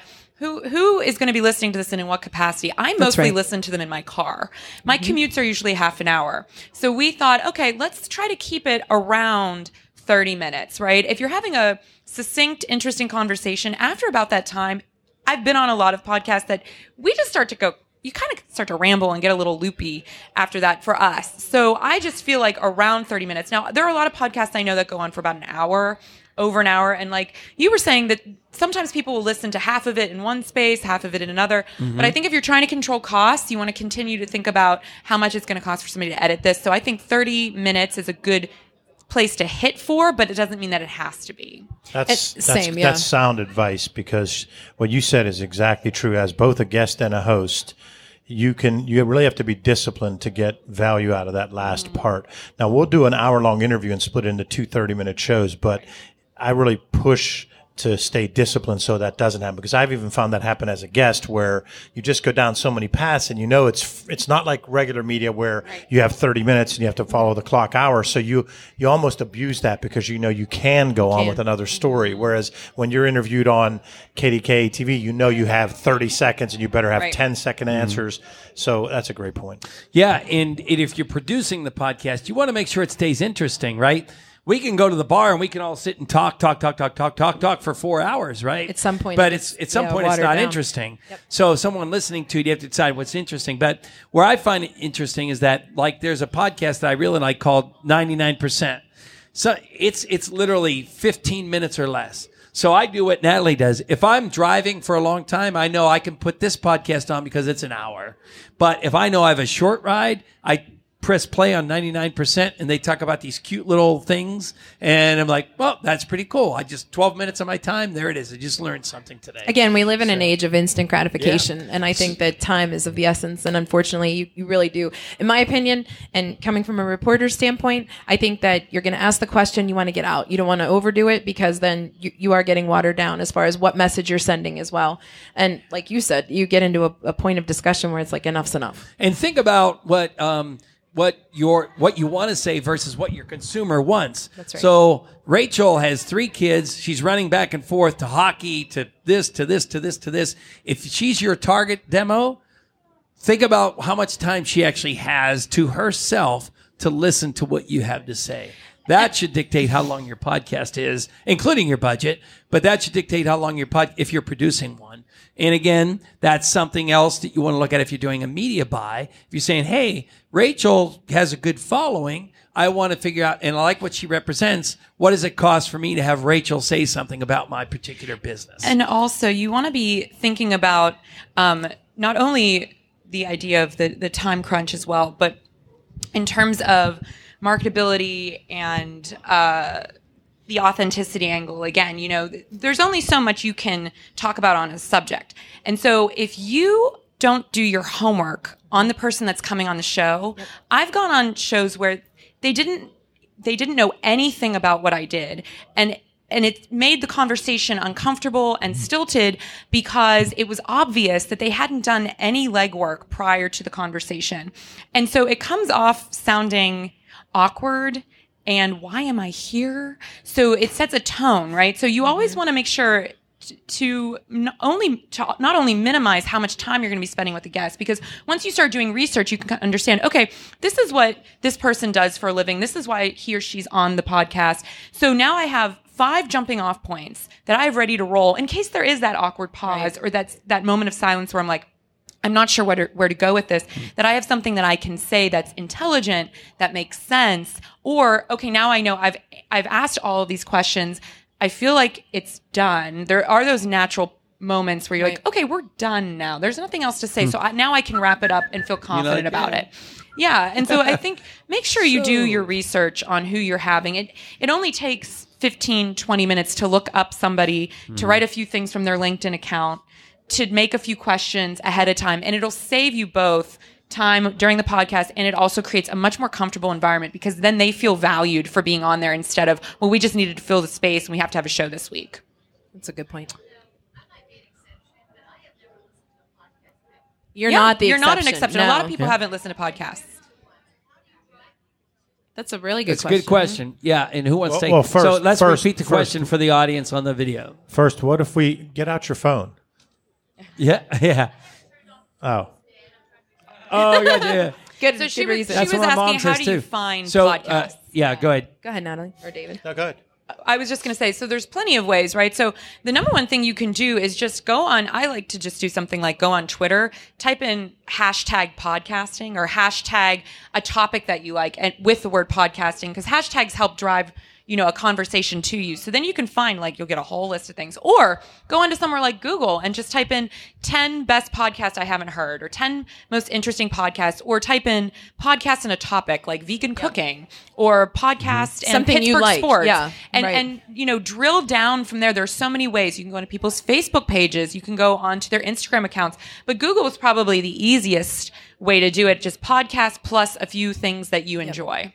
who is going to be listening to this and in what capacity. I mostly listen to them in my car. My commutes are usually half an hour. So we thought, okay, let's try to keep it around 30 minutes, right? If you're having a succinct, interesting conversation, after about that time, I've been on a lot of podcasts that we just start to go, you kind of start to ramble and get a little loopy after that for us. So I just feel like around 30 minutes. Now, there are a lot of podcasts I know that go on for about an hour, over an hour. And like you were saying that sometimes people will listen to half of it in one space, half of it in another. But I think if you're trying to control costs, you want to continue to think about how much it's going to cost for somebody to edit this. So I think 30 minutes is a good place to hit for, but it doesn't mean that it has to be. That's sound advice, because what you said is exactly true. As both a guest and a host, you really have to be disciplined to get value out of that last part. Now, we'll do an hour-long interview and split it into 2 30-minute shows, but I really push to stay disciplined so that doesn't happen, because I've even found that happen as a guest where you just go down so many paths, and it's not like regular media where you have 30 minutes and you have to follow the clock hour. So you almost abuse that because you can go on with another story. Whereas when you're interviewed on KDK TV, you have 30 seconds and you better have 10-second answers. So that's a great point. Yeah, and if you're producing the podcast, you want to make sure it stays interesting, right? We can go to the bar and we can all sit and talk for 4 hours, right? At some point. But it's not down. interesting. Yep. So someone listening to it, you have to decide what's interesting. But where I find it interesting is that, like, there's a podcast that I really like called 99%. So it's literally 15 minutes or less. So I do what Natalie does. If I'm driving for a long time, I know I can put this podcast on because it's an hour. But if I know I have a short ride, I press play on 99% and they talk about these cute little things. And I'm like, well, that's pretty cool. 12 minutes of my time. There it is. I just learned something today. Again, we live in an age of instant gratification. And I think that time is of the essence. And unfortunately, you really do. In my opinion, and coming from a reporter's standpoint, I think that you're going to ask the question, you want to get out. You don't want to overdo it because then you are getting watered down as far as what message you're sending as well. And like you said, you get into a point of discussion where it's like enough's enough. And think about what you want to say versus what your consumer wants. That's right. So Rachel has 3 kids. She's running back and forth to hockey, to this, to this, to this, to this. If she's your target demo, think about how much time she actually has to herself to listen to what you have to say. That should dictate how long your podcast is, including your budget, but that should dictate how long if you're producing one. And again, that's something else that you want to look at if you're doing a media buy. If you're saying, hey, Rachel has a good following, I want to figure out, and I like what she represents, what does it cost for me to have Rachel say something about my particular business? And also, you want to be thinking about not only the idea of the time crunch as well, but in terms of marketability and the authenticity angle. Again, there's only so much you can talk about on a subject. And so if you don't do your homework on the person that's coming on the show, yep. I've gone on shows where they didn't know anything about what I did. And it made the conversation uncomfortable and stilted because it was obvious that they hadn't done any legwork prior to the conversation. And so it comes off sounding awkward and why am I here? So it sets a tone, right? So you always want to make sure to not only minimize how much time you're going to be spending with the guest, because once you start doing research, you can understand, okay, this is what this person does for a living. This is why he or she's on the podcast. So now I have 5 jumping off points that I have ready to roll in case there is that awkward pause, right, or that moment of silence where I'm like, I'm not sure where to go with this, that I have something that I can say that's intelligent, that makes sense. Or, okay, now I know I've asked all of these questions. I feel like it's done. There are those natural moments where you're like, okay, we're done now. There's nothing else to say. So now I can wrap it up and feel confident about it. Yeah. And so I think make sure you do your research on who you're having. It only takes 15, 20 minutes to look up somebody, to write a few things from their LinkedIn account, to make a few questions ahead of time. And it'll save you both time during the podcast, and it also creates a much more comfortable environment because then they feel valued for being on there instead of, well, we just needed to fill the space and we have to have a show this week. That's a good point. You're not an exception. No. A lot of people haven't listened to podcasts. That's a really good question. It's a good question. Yeah, and who wants to take first, so let's repeat the question for the audience on the video. First, what if we get out your phone? Yeah. Oh, yeah. Good. So she was That's what my mom asking, how says do you too. find So, podcasts? yeah, go ahead. Go ahead, Natalie or David. no, go ahead. I was just going to say, so there's plenty of ways, right? So the number one thing you can do is just go on, I like to just do something like go on Twitter, type in hashtag podcasting or hashtag a topic that you like and with the word podcasting, because hashtags help drive, a conversation to you. So then you can find, you'll get a whole list of things. Or go into somewhere like Google and just type in 10 best podcasts I haven't heard or 10 most interesting podcasts, or type in podcast in a topic like vegan cooking or podcast and something Pittsburgh you like. sports. Yeah, and drill down from there. There's so many ways. You can go into people's Facebook pages. You can go onto their Instagram accounts. But Google is probably the easiest way to do it. Just podcast plus a few things that you enjoy.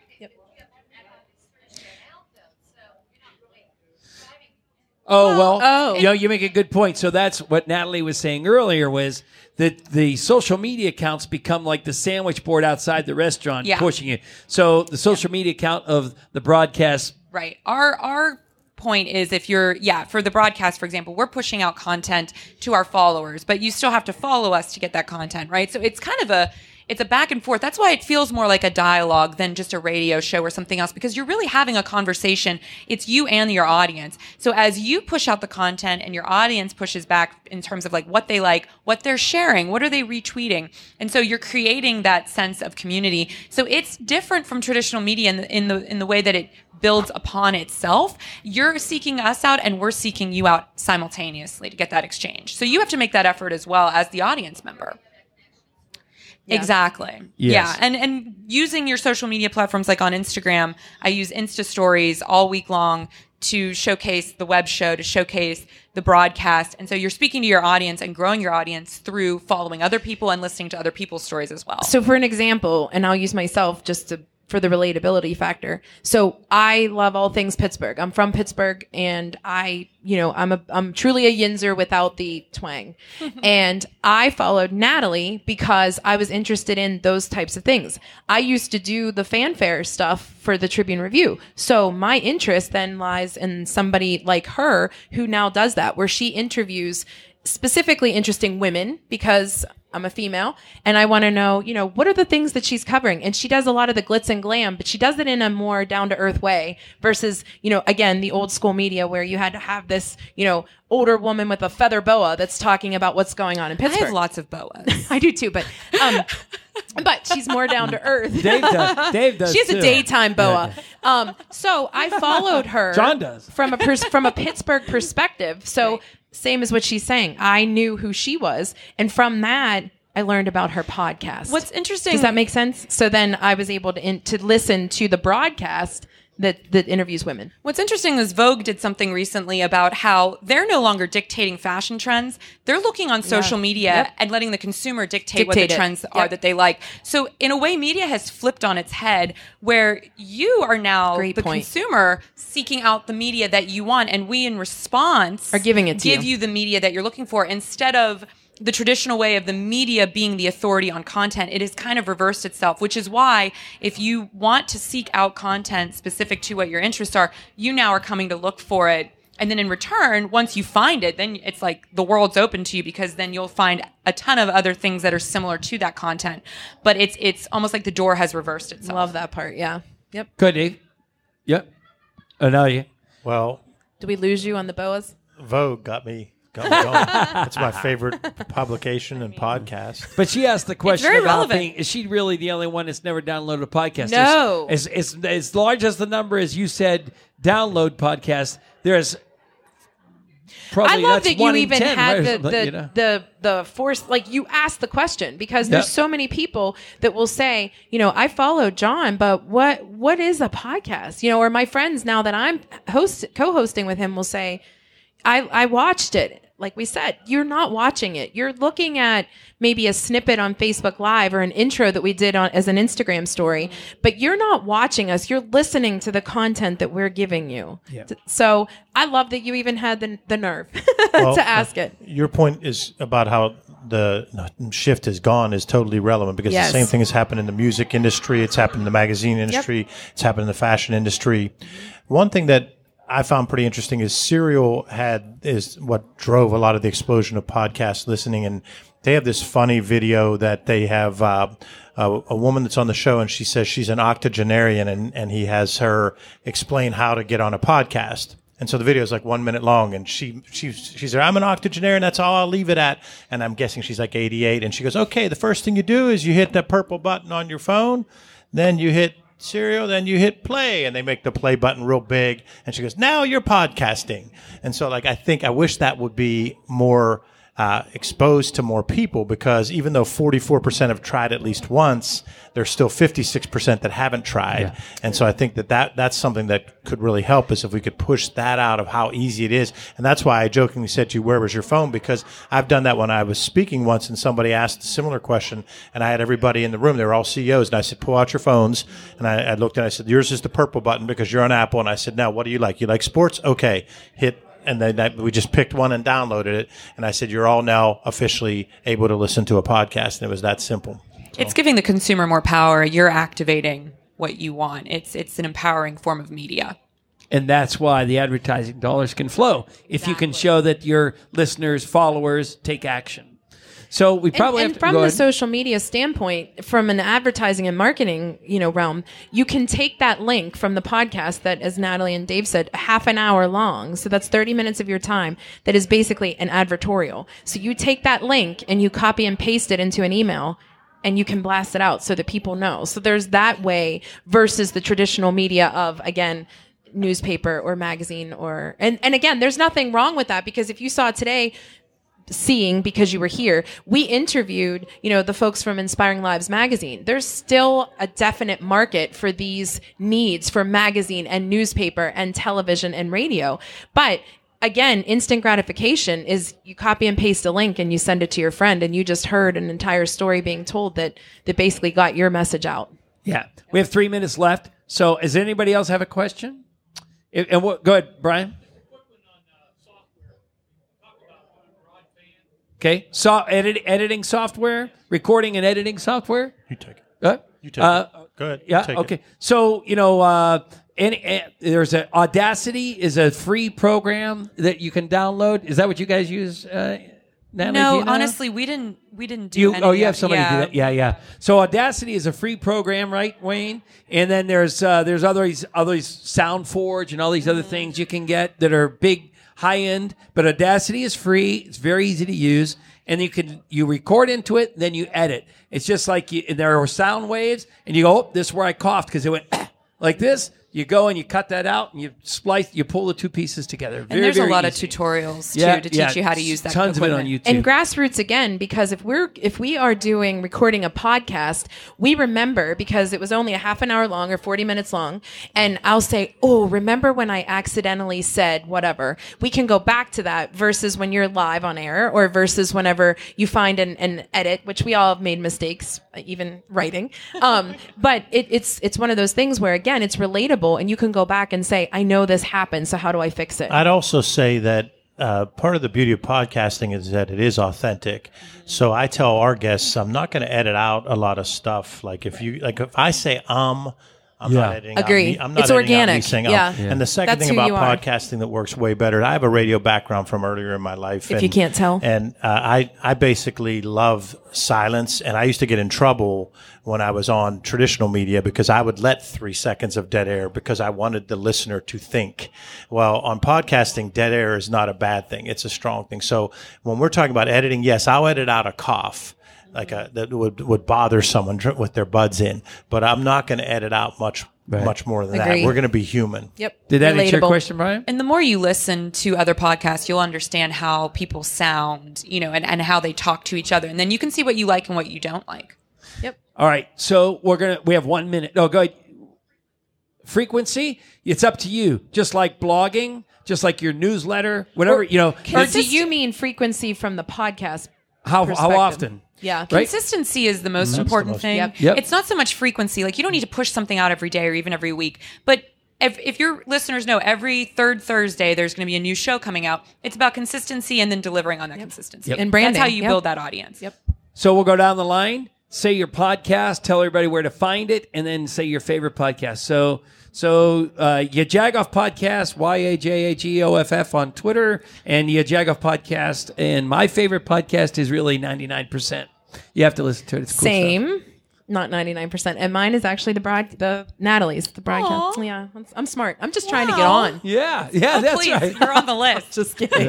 You make a good point. So that's what Natalie was saying earlier, was that the social media accounts become like the sandwich board outside the restaurant, pushing it. So the social media account of the broadcast. Right. Our point is, if you're, for the broadcast, for example, we're pushing out content to our followers, but you still have to follow us to get that content, right? So it's kind of it's a back and forth. That's why it feels more like a dialogue than just a radio show or something else, because you're really having a conversation. It's you and your audience. So as you push out the content and your audience pushes back in terms of what they like, what they're sharing, what are they retweeting? And so you're creating that sense of community. So it's different from traditional media in the way that it builds upon itself. You're seeking us out and we're seeking you out simultaneously to get that exchange. So you have to make that effort as well as the audience member. Yeah. Exactly. Yes. Yeah. And using your social media platforms like on Instagram, I use Insta stories all week long to showcase the web show, to showcase the broadcast. And so you're speaking to your audience and growing your audience through following other people and listening to other people's stories as well. So for an example, and I'll use myself for the relatability factor. So I love all things Pittsburgh. I'm from Pittsburgh, and I'm truly a Yinzer without the twang. And I followed Natalie because I was interested in those types of things. I used to do the fanfare stuff for the Tribune Review. So my interest then lies in somebody like her who now does that, where she interviews specifically interesting women because I'm a female and I want to know, what are the things that she's covering? And she does a lot of the glitz and glam, but she does it in a more down to earth way versus, again, the old school media where you had to have this, older woman with a feather boa that's talking about what's going on in Pittsburgh. I have lots of boas. I do too, but she's more down to earth. Dave does. She has too. a daytime boa. So I followed her. John does. from a Pittsburgh perspective. So. Right. Same as what she's saying. I knew who she was. And from that, I learned about her podcast. What's interesting... Does that make sense? So then I was able to listen to the broadcast that interviews women. What's interesting is Vogue did something recently about how they're no longer dictating fashion trends. They're looking on social media and letting the consumer dictate what the trends are that they like. So in a way, media has flipped on its head where you are now consumer seeking out the media that you want. And we, in response, are giving it to give you the media that you're looking for instead of the traditional way of the media being the authority on content. It has kind of reversed itself, which is why if you want to seek out content specific to what your interests are, you now are coming to look for it. And then in return, once you find it, then it's like the world's open to you because then you'll find a ton of other things that are similar to that content. But it's almost like the door has reversed itself. Love that part. Yeah. Yep. Good, Dave. Yep. Oh, no, yeah. Well, did we lose you on the boas? Vogue got me going. That's my favorite publication and podcast. But she asked the question very about relevant. is she really the only one that's never downloaded a podcast? No. As large as the number as you said download podcasts, there's probably I love that's that you 1 in even 10, had right? the force, like you asked the question because there's so many people that will say, I follow John, but what is a podcast? Or my friends now that I'm co-hosting with him will say, I watched it. Like we said, you're not watching it. You're looking at maybe a snippet on Facebook Live or an intro that we did as an Instagram story, but you're not watching us. You're listening to the content that we're giving you. Yeah. So I love that you even had the nerve to ask it. Your point is about how the shift is gone is totally relevant because the same thing has happened in the music industry. It's happened in the magazine industry. It's happened in the fashion industry. One thing that I found pretty interesting is Serial is what drove a lot of the explosion of podcast listening. And they have this funny video that they have a woman that's on the show and she says she's an octogenarian and he has her explain how to get on a podcast. And so the video is like 1 minute long and she said, I'm an octogenarian. That's all I'll leave it at. And I'm guessing she's like 88. And she goes, okay, the first thing you do is you hit that purple button on your phone. Then you hit Serial, then you hit play, and they make the play button real big. And she goes, now you're podcasting. And so, I wish that would be more exposed to more people because even though 44% have tried at least once, there's still 56% that haven't tried. Yeah. And so I think that's something that could really help us if we could push that out of how easy it is. And that's why I jokingly said to you, where was your phone? Because I've done that when I was speaking once and somebody asked a similar question and I had everybody in the room. They were all CEOs. And I said, pull out your phones. And I looked and I said, yours is the purple button because you're on Apple. And I said, now, what do you like? You like sports? Okay, hit. And then we just picked one and downloaded it. And I said, you're all now officially able to listen to a podcast. And it was that simple. So. It's giving the consumer more power. You're activating what you want. It's an empowering form of media. And that's why the advertising dollars can flow. If you can show that your listeners, followers take action. So we probably have to from the social media standpoint, from an advertising and marketing, realm, you can take that link from the podcast that, as Natalie and Dave said, half an hour long. So that's 30 minutes of your time. That is basically an advertorial. So you take that link and you copy and paste it into an email and you can blast it out so that people know. So there's that way versus the traditional media of, again, newspaper or magazine and again, there's nothing wrong with that because if you saw today, seeing because you were here. We interviewed, the folks from Inspiring Lives magazine. There's still a definite market for these needs for magazine and newspaper and television and radio. But again, instant gratification is you copy and paste a link and you send it to your friend and you just heard an entire story being told that basically got your message out. Yeah. We have 3 minutes left. So does anybody else have a question? Go ahead, Brian. Okay. Editing software, recording and editing software. You take it. You take it. Go ahead. Yeah. Okay. So, there's Audacity is a free program that you can download. Is that what you guys use? Natalie, no, honestly, we didn't do any. Oh, you have somebody do that. Yeah. So Audacity is a free program, right, Wayne? And then there's others SoundForge and all these other things you can get that are big, high end. But Audacity is free. It's very easy to use, and you record into it, then you edit. It's just like there are sound waves, and you go, oh, this is where I coughed because it went like this. You go and you cut that out and you pull the two pieces together. And there's a lot of tutorials too to teach you how to use that tons equipment. of it on YouTube. And grassroots again, because if we are recording a podcast, we remember because it was only a half an hour long or 40 minutes long, and I'll say, oh, remember when I accidentally said whatever. We can go back to that versus when you're live on air or versus whenever you find an edit, which we all have made mistakes, even writing. But it's one of those things where again, it's relatable. And you can go back and say, I know this happened, so how do I fix it? I'd also say that part of the beauty of podcasting is that it is authentic. So I tell our guests, I'm not going to edit out a lot of stuff. Like if I say I'm not editing. Agree. I'm not it's editing organic. out me saying yeah. And the second That's thing about who you are. podcasting that works way better, I have a radio background from earlier in my life. If you can't tell. And I basically love silence. And I used to get in trouble when I was on traditional media because I would let 3 seconds of dead air because I wanted the listener to think. Well, on podcasting, dead air is not a bad thing. It's a strong thing. So when we're talking about editing, yes, I'll edit out a cough. That would bother someone with their buds in, but I'm not going to edit out much more than Agree. that. We're going to be human. Yep. Did that answer your Relatable. question, Brian? And the more you listen to other podcasts, you'll understand how people sound, and how they talk to each other. And then you can see what you like and what you don't like. Yep. All right. So we have 1 minute. No, go ahead. Frequency, it's up to you. Just like blogging, just like your newsletter, whatever, Or do you mean frequency from the podcast? How perspective? often? Yeah. Right? Consistency is the most important thing. Yep. It's not so much frequency. Like you don't need to push something out every day or even every week. But if your listeners know every third Thursday there's going to be a new show coming out, it's about consistency and then delivering on that consistency. And branding. That's how you build that audience. Yep. So we'll go down the line, say your podcast, tell everybody where to find it, and then say your favorite podcast. So Yajagoff Podcast, YAJAGOFF on Twitter, and Yajagoff Podcast. And my favorite podcast is really 99%. You have to listen to it. It's cool Same. stuff. Not 99%. And mine is actually the Natalie's, the broadcast. Aw. Yeah. I'm smart. I'm just trying to get on. Yeah, Oh, that's please, right. you're on the list. Just kidding.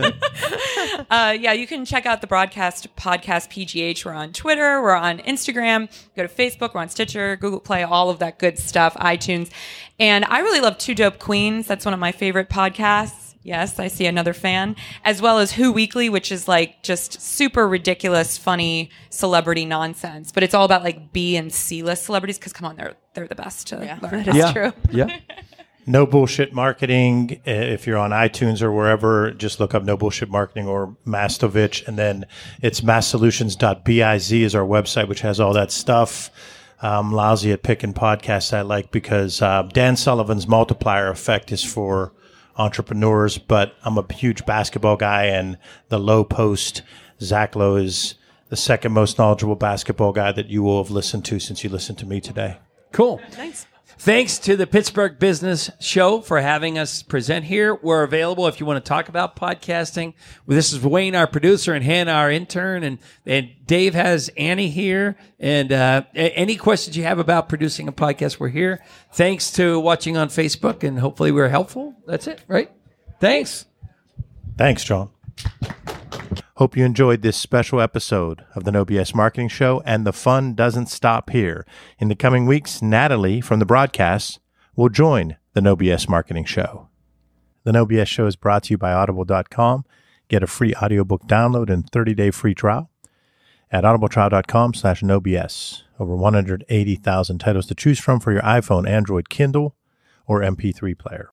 You can check out the podcast PGH. We're on Twitter. We're on Instagram. Go to Facebook. We're on Stitcher, Google Play, all of that good stuff, iTunes. And I really love Two Dope Queens. That's one of my favorite podcasts. Yes, I see another fan. As well as Who Weekly, which is like just super ridiculous, funny celebrity nonsense. But it's all about like B and C list celebrities because come on, they're the best to learn. That is true. Yeah. No Bullshit Marketing. If you're on iTunes or wherever, just look up No Bullshit Marketing or Mastovich. And then it's masssolutions.biz is our website, which has all that stuff. I'm lousy at picking podcasts I like because Dan Sullivan's Multiplier Effect is for entrepreneurs, but I'm a huge basketball guy, and the Low Post, Zach Lowe, is the second most knowledgeable basketball guy that you will have listened to since you listened to me today. Cool. Thanks. Thanks to the Pittsburgh Business Show for having us present here. We're available if you want to talk about podcasting. This is Wayne, our producer, and Hannah, our intern, and Dave has Annie here. And any questions you have about producing a podcast, we're here. Thanks to watching on Facebook, and hopefully we're helpful. That's it, right? Thanks. Thanks, John. Hope you enjoyed this special episode of the No BS Marketing Show, and the fun doesn't stop here. In the coming weeks, Natalie from the broadcast will join the No BS Marketing Show. The No BS Show is brought to you by Audible.com. Get a free audiobook download and 30-day free trial at audibletrial.com/nobs. Over 180,000 titles to choose from for your iPhone, Android, Kindle, or MP3 player.